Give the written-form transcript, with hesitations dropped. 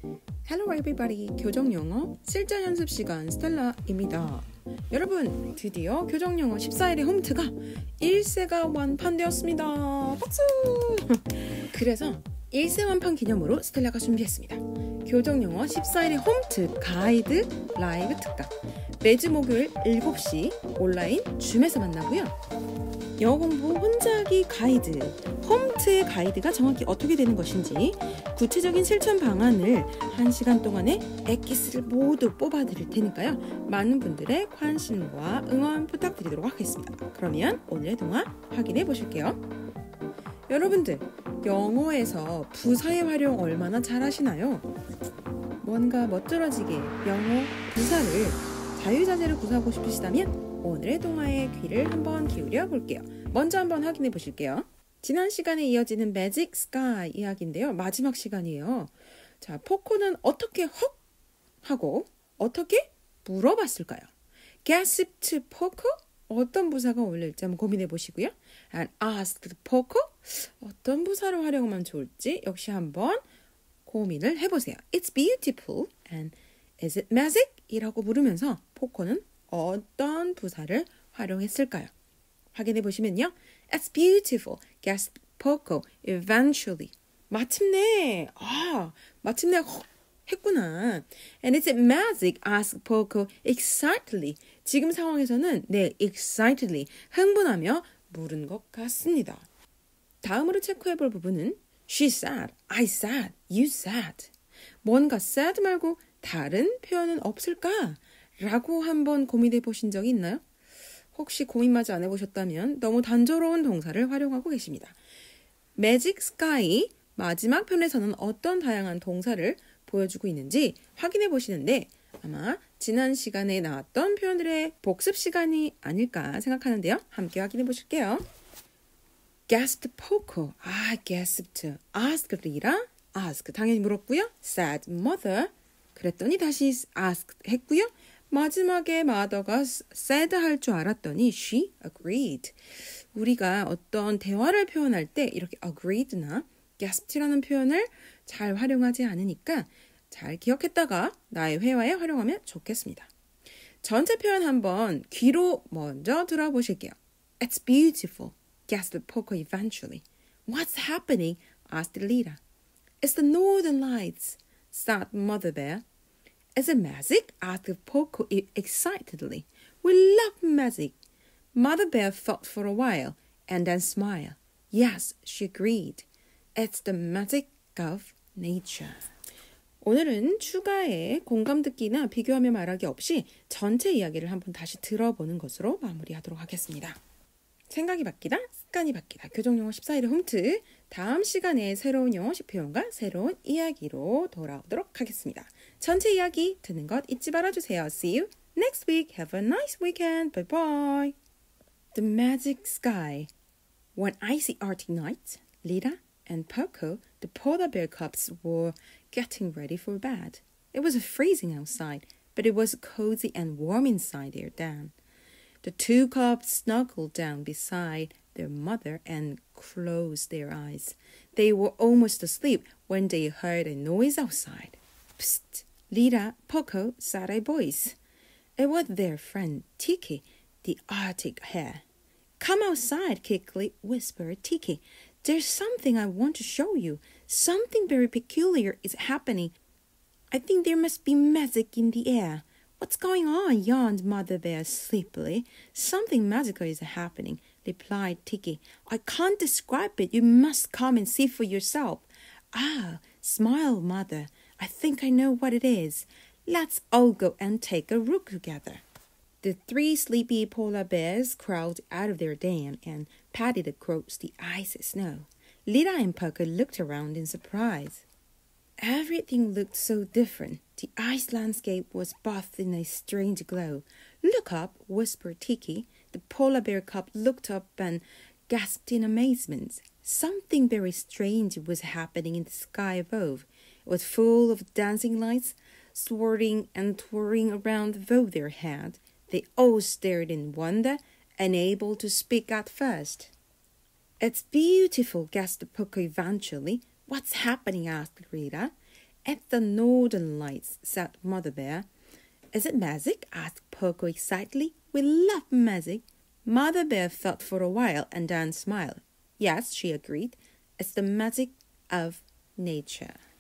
Hello everybody, 교정영어 실전 연습 시간 스텔라입니다. 여러분, 드디어 교정영어 14일의 홈트가 1세가 완판되었습니다. 박수! 그래서 1세 완판 기념으로 스텔라가 준비했습니다. 교정영어 14일의 홈트 가이드 라이브 특강. 매주 목요일 7시 온라인 줌에서 만나고요. 영어 공부 혼자 하기 가이드, 홈트의 가이드가 정확히 어떻게 되는 것인지 구체적인 실천 방안을 1시간 동안에 엑기스를 모두 뽑아드릴 테니까요. 많은 분들의 관심과 응원 부탁드리도록 하겠습니다. 그러면 오늘의 동화 확인해 보실게요. 여러분들, 영어에서 부사의 활용 얼마나 잘 하시나요? 뭔가 멋들어지게 영어 부사를 자유자재로 구사하고 싶으시다면 오늘의 동화에 귀를 한번 기울여 볼게요. 먼저 한번 확인해 보실게요. 지난 시간에 이어지는 Magic Sky 이야기인데요. 마지막 시간이에요. 자, 포코는 어떻게 헉 하고 어떻게 물어봤을까요? Gasped Poco? 어떤 부사가 어울릴지 한번 고민해 보시고요. And asked Poco? 어떤 부사를 활용하면 좋을지 역시 한번 고민을 해보세요. It's beautiful and is it magic? 이라고 물으면서 포코는 어떤 부사를 활용했을까요? 확인해 보시면요. It's beautiful, gasped Poco, eventually. 마침내 했구나. And is it magic? asked Poco excitedly. 지금 상황에서는 excitedly, 흥분하며 물은 것 같습니다. 다음으로 체크해 볼 부분은 She said, I said, you said. 뭔가 said 말고 다른 표현은 없을까? 라고 한번 고민해 보신 적이 있나요? 혹시 고민마저 안 해보셨다면 너무 단조로운 동사를 활용하고 계십니다. Magic Sky 마지막 편에서는 어떤 다양한 동사를 보여주고 있는지 확인해 보시는데 아마 지난 시간에 나왔던 표현들의 복습 시간이 아닐까 생각하는데요. 함께 확인해 보실게요. Gasped Poco, gasped. Asked Lira, ask 당연히 물었고요. Said mother, 그랬더니 다시 asked 했고요. 마지막에 mother가 said 할 줄 알았더니 she agreed. 우리가 어떤 대화를 표현할 때 이렇게 agreed나 gasped라는 표현을 잘 활용하지 않으니까 잘 기억했다가 나의 회화에 활용하면 좋겠습니다. 전체 표현 한번 귀로 먼저 들어보실게요. It's beautiful, gasped Poco eventually. What's happening? asked Lira. It's the northern lights, said Mother Bear. Is it magic? asked Poco excitedly. We love magic. Mother Bear thought for a while and then smiled. Yes, she agreed. It's the magic of nature. 오늘은 추가의 공감 듣기나 비교하며 말하기 없이 전체 이야기를 한번 다시 들어보는 것으로 마무리하도록 하겠습니다. 생각이 바뀌다, 습관이 바뀌다. 교정영어 14일의 홈트. 다음 시간에 새로운 영어식 표현과 새로운 이야기로 돌아오도록 하겠습니다. 전체 이야기 듣는 것 잊지 말아주세요. See you next week. Have a nice weekend. Bye bye. The magic sky. One icy Arctic night, Lira and Poco, the polar bear cubs, were getting ready for bed. It was freezing outside, but it was cozy and warm inside their den. The two cubs snuggled down beside their mother and closed their eyes. They were almost asleep when they heard a noise outside. Psst! Lira, Poco, said a voice. It was their friend Tiki, the Arctic hare. Come outside, quickly, whispered Tiki. There's something I want to show you. Something very peculiar is happening. I think there must be magic in the air. What's going on? Yawned Mother Bear sleepily. Something magical is happening, replied Tiki. I can't describe it. You must come and see for yourself. Ah, smiled Mother. I think I know what it is. Let's all go and take a look together. The three sleepy polar bears crawled out of their den and padded across the icy snow. Lira and Poco looked around in surprise. Everything looked so different. The ice landscape was bathed in a strange glow. Look up, whispered Tiki. The polar bear cub looked up and gasped in amazement. Something very strange was happening in the sky above. It was full of dancing lights, swirling and twirling around above their head. They all stared in wonder, unable to speak at first. It's beautiful, gasped Poco eventually. What's happening? asked Rita. At the Northern Lights, said Mother Bear. Is it magic? asked Poco excitedly. We love magic. Mother Bear thought for a while and then smiled. Yes, she agreed. It's the magic of nature.